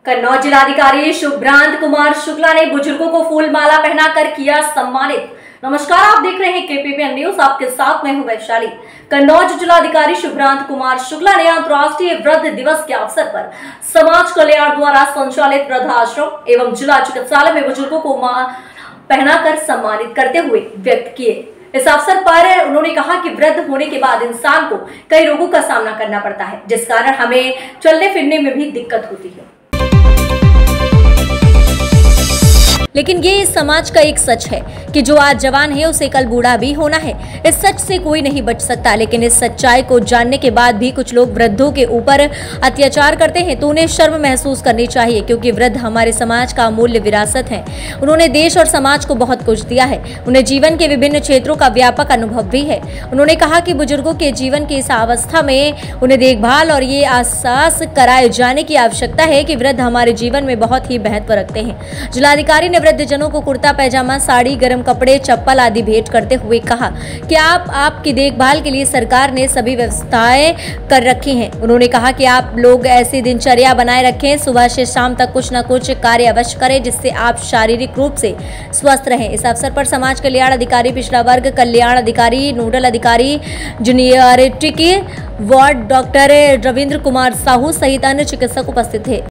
कन्नौज जिलाधिकारी शुभ्रांत कुमार शुक्ला ने बुजुर्गों को फूल माला पहनाकर किया सम्मानित। नमस्कार, आप देख रहे हैं केपीपीएन न्यूज। आपके साथ मैं हूं वैशाली। कन्नौज जिलाधिकारी शुभ्रांत कुमार शुक्ला ने अंतर्राष्ट्रीय वृद्ध दिवस के अवसर पर समाज कल्याण द्वारा संचालित वृद्धाश्रम एवं जिला चिकित्सालय में बुजुर्गों को पहनाकर सम्मानित करते हुए व्यक्त किए। इस अवसर पर उन्होंने कहा कि वृद्ध होने के बाद इंसान को कई रोगों का सामना करना पड़ता है, जिस कारण हमें चलने फिरने में भी दिक्कत होती है। लेकिन ये इस समाज का एक सच है कि जो आज जवान है उसे कल बूढ़ा भी होना है। इस सच से कोई नहीं बच सकता, लेकिन इस सच्चाई को जानने के बाद भी कुछ लोग वृद्धों के ऊपर अत्याचार करते हैं तो उन्हें शर्म महसूस करनी चाहिए, क्योंकि वृद्ध हमारे समाज का अमूल्य विरासत है। उन्होंने देश और समाज को बहुत कुछ दिया है। उन्हें जीवन के विभिन्न क्षेत्रों का व्यापक अनुभव भी है। उन्होंने कहा कि बुजुर्गों के जीवन की इस अवस्था में उन्हें देखभाल और ये एहसास कराए जाने की आवश्यकता है कि वृद्ध हमारे जीवन में बहुत ही महत्व रखते हैं। जिलाधिकारी ने वृद्धजनों को कुर्ता पैजामा, साड़ी, गर्म कपड़े, चप्पल आदि भेंट करते हुए कहा कि आपकी देखभाल के लिए सरकार ने सभी व्यवस्थाएं कर रखी हैं। उन्होंने कहा कि आप लोग ऐसी दिनचर्या बनाए रखें, सुबह से शाम तक कुछ न कुछ कार्य अवश्य करें, जिससे आप शारीरिक रूप से स्वस्थ रहें। इस अवसर पर समाज कल्याण अधिकारी, पिछड़ा वर्ग कल्याण अधिकारी, नोडल अधिकारी, जूनियरिटी वार्ड डॉक्टर रविंद्र कुमार साहू सहित अन्य चिकित्सक उपस्थित थे।